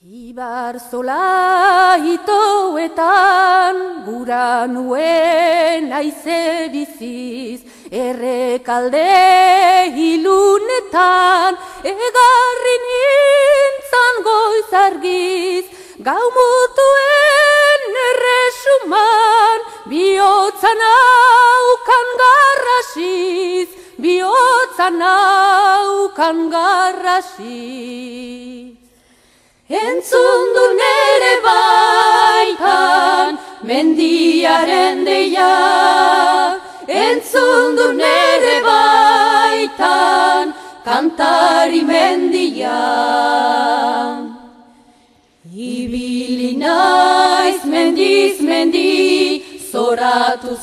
Ibarzola itoetan, gura nuen aize biziz, errekalde ilunetan, egarri nintzan goiz argiz, gau mutuen erresuman, bihotza naukan garrasiz, bihotza naukan garrasiz. Entzun du nere baitan, mendiaren deia. Entzun du nere baitan, kantari mendia. Ibili naiz mendiz mendi, zoratu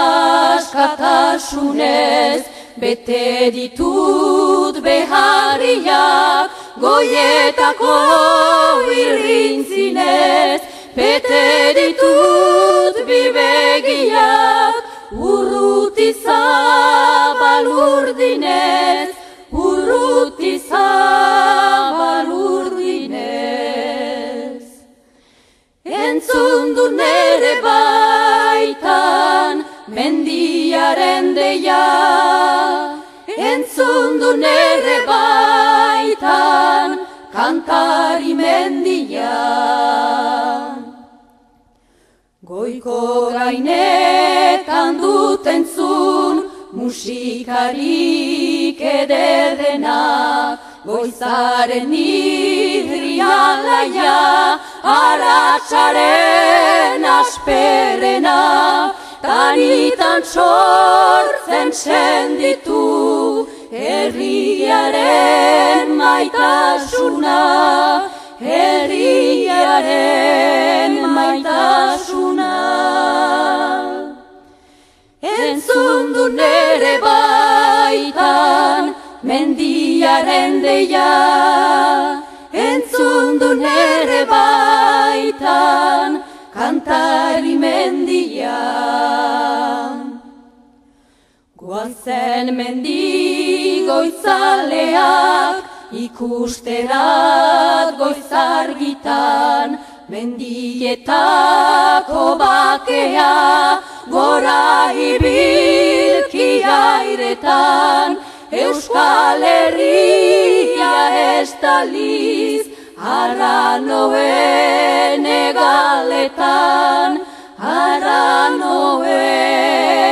askatasunez, bete ditut beharriak, goietako irrintzinez, bete ditut bibegiak, urruti zabal urdinez, urruti zabal urdinez. Entzun du nere baitan, mendiaren deia. Entzun du nere baitan, kantari mendia. Goiko gainetan dut entzun, musikarik ederrenak, goizaren irrialaia, aratsaren asperena, tanitan sortzen senditu, herriaren maitasuna, herriaren maitasuna. Entzun du nere baitan, mendiaren deia. Entzun du nere baitan, kantari mendia. Goazen mendi goizaleak, ikusterat goizargitan, mendietako bakea, gora ibilki airetan, Euskal Herria estaliz, arranoen egaletan, arranoen